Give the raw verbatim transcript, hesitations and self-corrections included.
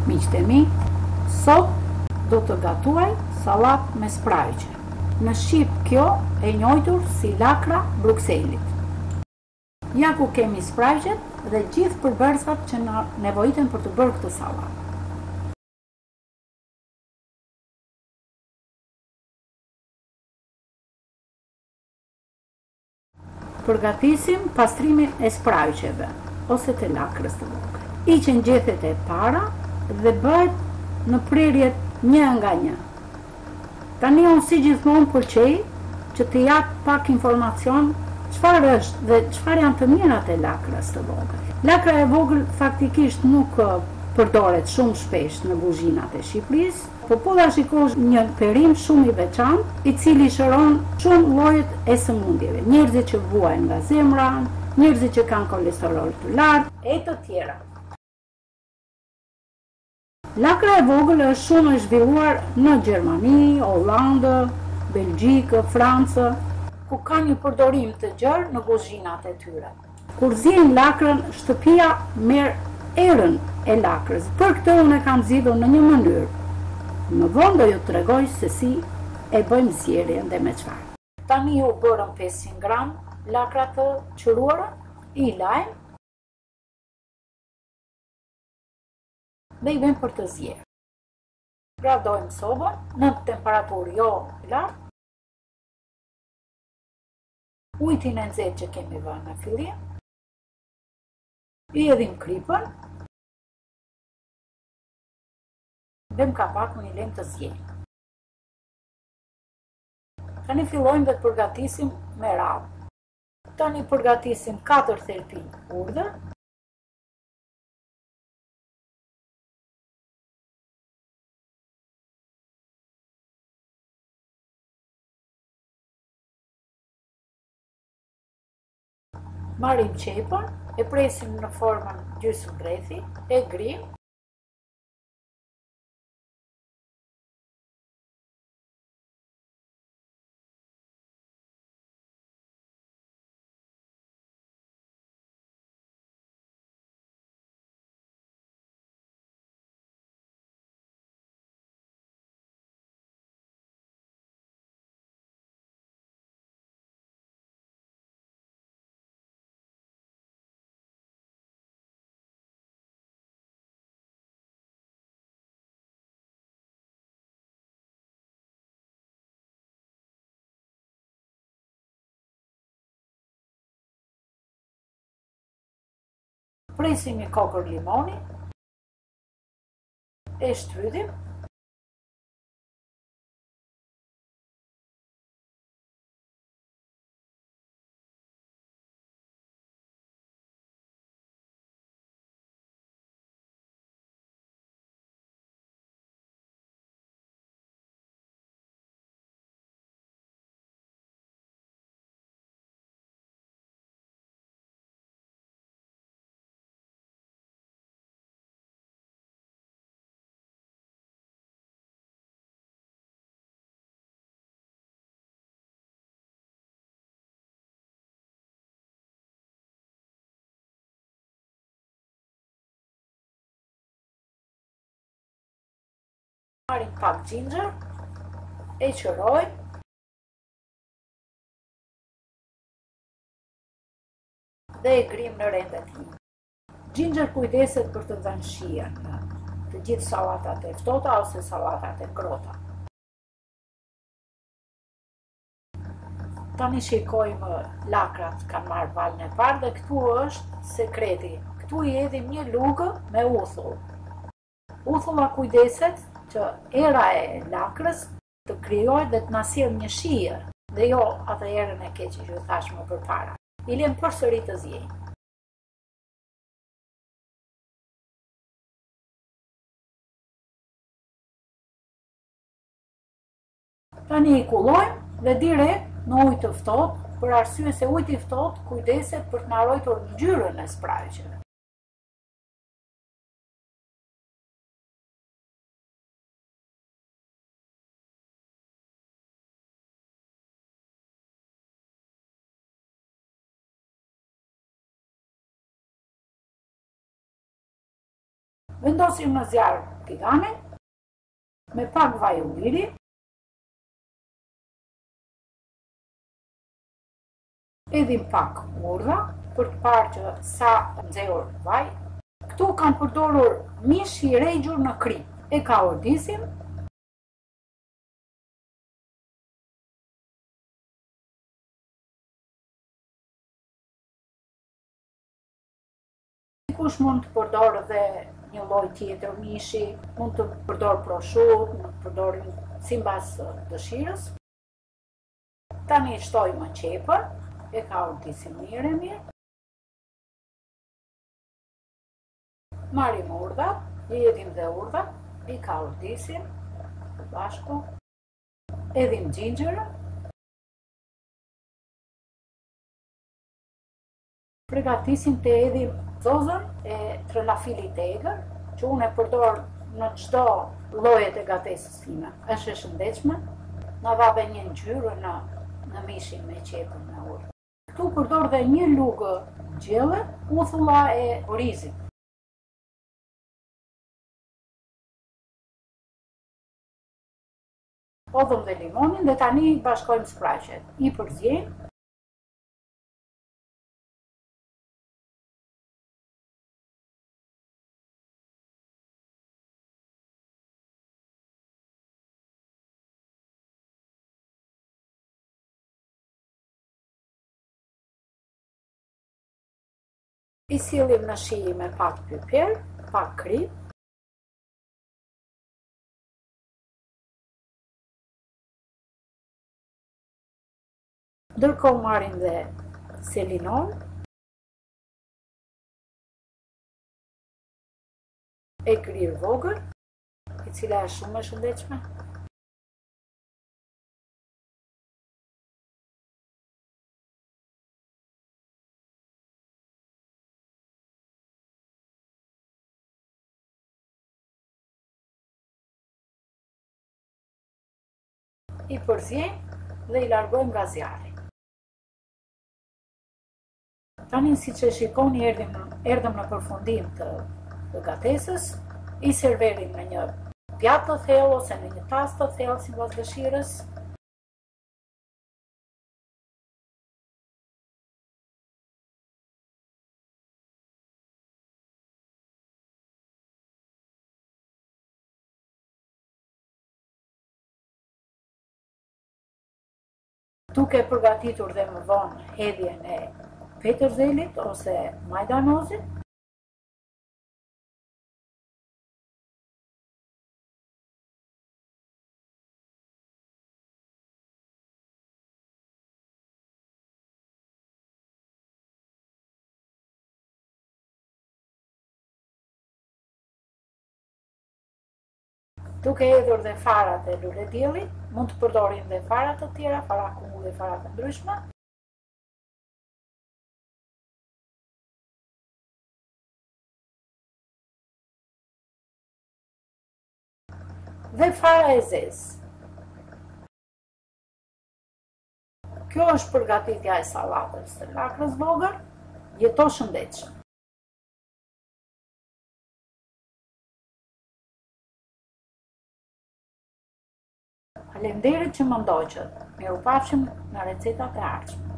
Miqtë e mi, sot do të gatuaj sallat me sprajqe. Në Shqip kjo e njohur si lakra Brukselit. Ja ku kemi sprajqet dhe gjithë përbërësat që na nevojiten për të bërë këtë sallat. Përgatisim pastrimin e sprajqeve ose të lakrës të vogël. Hiqen gjethet e para dhe bëhet në prerjet një nga një. Tani unë si gjithmonë përqej që të jap pak informacion çfarë është dhe çfarë janë të mirat e lakrës të vogël. Lakra e vogël faktikisht nuk përdoret shumë shpesh në kuzhinat e Shqipërisë, por po ta shikosh një perim shumë i veçantë, i cili shëron shumë llojet e sëmundjeve. Njerëzit që vuajnë nga zemra, njerëzit që kanë kolesterol të lartë e të tjera. Lakra e vogël është shumë e zhvilluar në Gjermani, Hollandë, Belgjikë, Francë, ku ka një përdorim të gjerë në kuzhinat e tyre. Kur zjen lakrën, shtëpia merr erën e lakrës. Për këtë unë e kam zgjidhur në një mënyrë. Më vonë do ju tregoj se si e bëjmë zgjedhjen dhe me çfarë. Tani u bërëm pesëqind gram lakra të qëruara, i lajm dhe i vëmë për të zjerë. Gradojmë sobën në temperaturë jo lartë. Ujtin e nxehtë që kemi vënë në fillim. I hedhim kripën. Vëmë kapak në një lem të zjerë. Tani fillojmë dhe të përgatisim me radhë. Tani përgatisim katër thelpi urdhër. Marrim qepën, e presim në formën gjysmë brethi, e grim. Presim një kokër limoni, e shtrydhim. Marrim pak ginger, e qërojmë. Dhe e grim në rendet hi. Ginger kujdeset për të dhënë shijen në të gjithë sallatat e ftohta ose sallatat e ngrohta. Tani shikojmë lakrat kanë marrë valën e parë dhe këtu është sekreti. Këtu i hedhim një lugë me uthull. Uthulla kujdeset që era e lakrës të krijojë dhe të na sjellë një shije, dhe jo atë erën e keqe që thash më përpara. I lëm përsëri të zjejnë. Tani i kullojmë dhe direkt në ujë të ftohtë, për arsye se uji i ftohtë kujdeset për të na ruajtur ngjyrën e sprajqeve. Vendosim në zjarr tiganin, me pak vaj ulliri, edhim pak urdha, për të parë që sa nxehur vaj. Këtu kam përdorur mish i regjur në kri. E ka ordisim. Dikush mund të përdorë dhe një lloj tjetër mishi, mund të përdor proshut, mund të përdorin simbas dëshirës. Tani shtoj më qepër, e ka ordisim mirë e mirë. Marrim urdhat, edhim dhe urdhat, i ka ordisim, bashku, edhim gjingjërën, përgatisim të edhim zozën e trënafilit e egër, që unë e përdor në çdo llojet e gatesës time. Është e shëndetshme, na dha dhe një ngjyrë në, në mishin me qepën në urdhë. Këtu përdor dhe një lugë gjelle, uthulla e orizit. Odhëm dhe limonin dhe tani bashkojmë spraqet. I përzjejmë. I sillim në shi me pak piper, pak krip. Ndërkohë marrim dhe selinon, e grirë vogël, e cila është shumë e shëndetshme. I përzjejmë dhe i largojmë nga zjarri. Tani, si që shikoni, erdhëm, erdhëm në përfundim të, të gatesës, i serverim në një pjatë të thellë ose në një tas të thellë sipas dëshirës. Duke përgatitur dhe më vonë hedhjen e peterzelit ose majdanozit, duke hedhur dhe farat e lulediellit, mund të përdorim dhe fara të tjera, fara kungull dhe fara të ndryshme. Dhe fara e zezë. Kjo është përgatitja e sallatës së lakrës vogël. Jeto shëndetshëm. Faleminderit që më ndoqët. Mirupafshim në recetat e ardhshme.